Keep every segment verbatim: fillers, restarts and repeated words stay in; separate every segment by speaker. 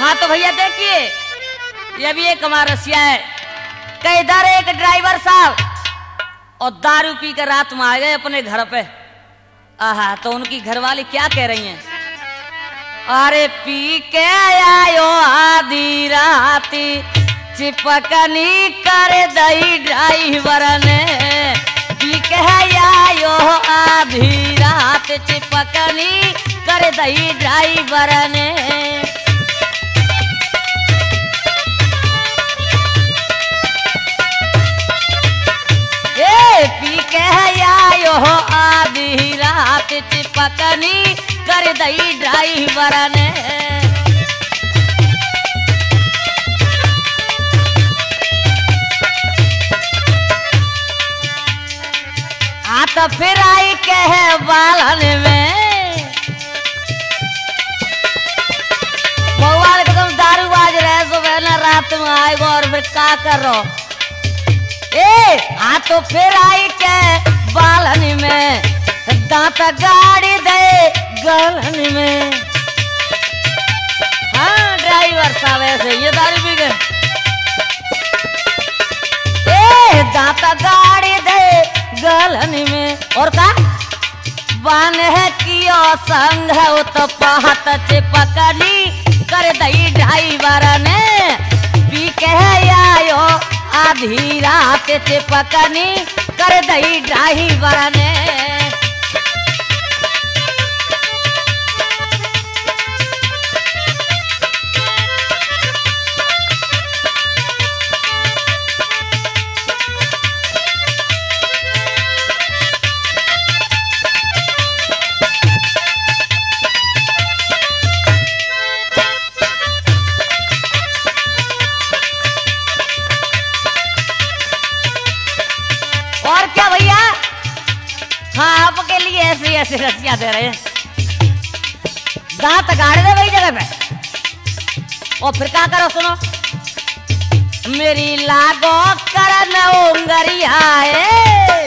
Speaker 1: हाँ तो भैया देखिए, ये भी एक हमारा रसिया है कि इधर एक ड्राइवर साहब और दारू पी कर रात में आ गए अपने घर पे। आहा, तो उनकी घरवाली क्या कह रही हैं? अरे पी के आयो आधी राती चिपकनी कर दई ड्राइवर ने, पी के आयो आधी रात चिपकनी कर दई ड्राइवर ने। ए पी के आयो आधी रात चिपकनी कर दई ड्राइवर ने। आ तो फिर आई कहे बालन में भगवान एकदम दारू बाज रहे सुबह ना रात में आएगो और फिर क्या कर रो। ए आ तो फिर आई के बालन में दांत गाड़ी दे गलन में। हाँ ड्राइवर साहब ऐसे ये दारू पी गए। ए दांत गाड़ी दे गलन में और का बान है कियो संग है वो तो पहत चिपकनी कर दई ड्राइवर ने, पी के आयो आधी रात चिपकनी कर दई ड्राइवर ने। और क्या भैया, हाँ आपके लिए ऐसी ऐसी रस्सियां दे रहे हैं। दांत गाड़ दे वही जगह पे और फिर क्या करो सुनो। मेरी लागो करन उंगरिया है,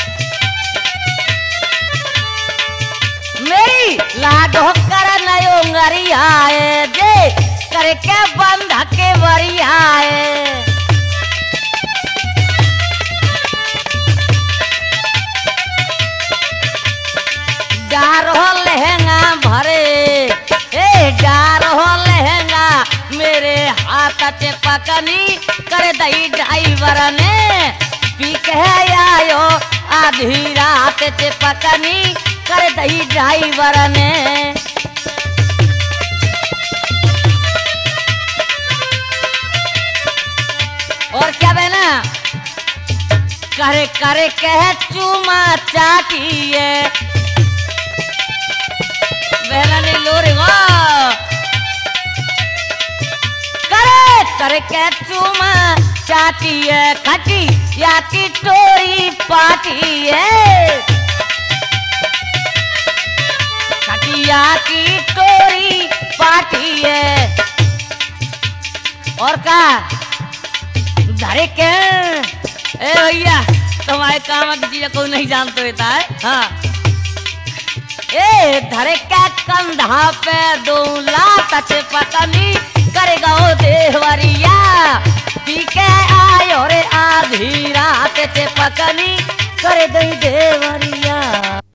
Speaker 1: मेरी लागो करन उंगरिया है, जे करके बंध के वरिया है। डारो लहंगा भरे ए डारो लहंगा मेरे हाथ चिपकनी कर दई ड्राइवर ने, पी के आयो आधी रात चिपकनी कर दई ड्राइवर ने। और क्या बहना करे करे कह चूमा चाटिए बहना नहीं लो रे वाह। करे करे के चूमा चाटी है खटी या की टोरी पाटी है, खटिया की टोरी पाटी है। और का धरे के ए भैया तुम्हारे काम की चीज कोई नहीं जानते होता है। हाँ ए धरे के कंधा पे दो लात चिपकनी करेगा ओ देवरिया, पी के आयो रे आधी रात चिपकनी कर दई देवरिया।